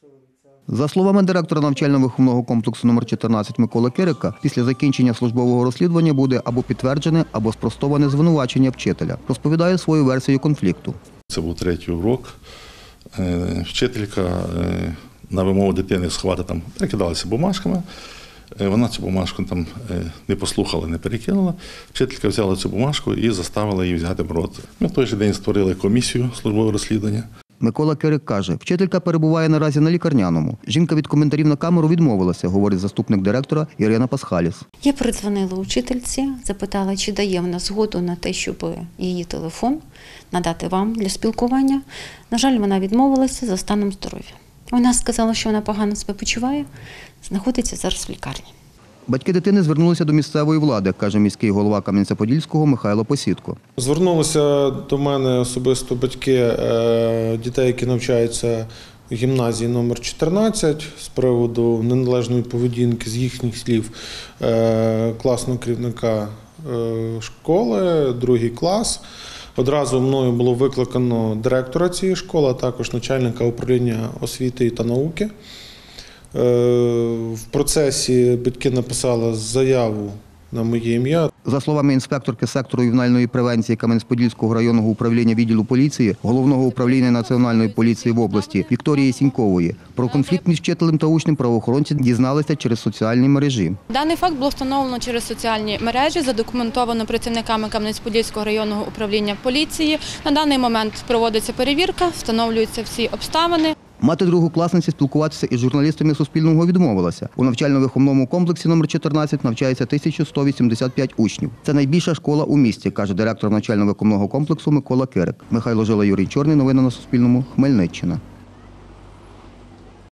За словами директора навчально-виховного комплексу номер 14 Миколи Кирика, після закінчення службового розслідування буде або підтверджене, або спростоване звинувачення вчителя. Розповідає свою версію конфлікту. Це був третій урок. Вчителька на вимогу дитини сховати там перекидалася бумажками. Вона цю бумажку там не послухала, не перекинула. Вчителька взяла цю бумажку і заставила її взяти в рот. Ми в той же день створили комісію службового розслідування. Микола Кирик каже, вчителька перебуває наразі на лікарняному. Жінка від коментарів на камеру відмовилася, говорить заступник директора Ірина Пасхаліс. Я передзвонила учительці, запитала, чи дає вона згоду на те, щоб її телефон надати вам для спілкування. На жаль, вона відмовилася за станом здоров'я. Вона сказала, що вона погано себе почуває, знаходиться зараз в лікарні. Батьки дитини звернулися до місцевої влади, каже міський голова Кам'янця-Подільського Михайло Посідко. Звернулися до мене особисто батьки дітей, які навчаються в гімназії номер 14 з приводу неналежної поведінки, з їхніх слів, класного керівника школи, другий клас. Одразу мною було викликано директора цієї школи, а також начальника управління освіти та науки. В процесі батьки написали заяву на моє ім'я. За словами інспекторки сектору ювенальної превенції Кам'янець-Подільського районного управління відділу поліції, Головного управління Національної поліції в області Вікторії Сінькової, про конфлікт між вчителем та учнем правоохоронці дізналися через соціальні мережі. Даний факт було встановлено через соціальні мережі, задокументовано працівниками Кам'янець-Подільського районного управління поліції. На даний момент проводиться перевірка, встановлюються всі обставини. Мати другокласниці спілкуватися із журналістами Суспільного відмовилася. У навчально-виховному комплексі номер 14 навчається 1185 учнів. Це найбільша школа у місті, каже директор навчально-виховного комплексу Микола Кирик. Михайло Жила, Юрій Чорний. Новини на Суспільному. Хмельниччина.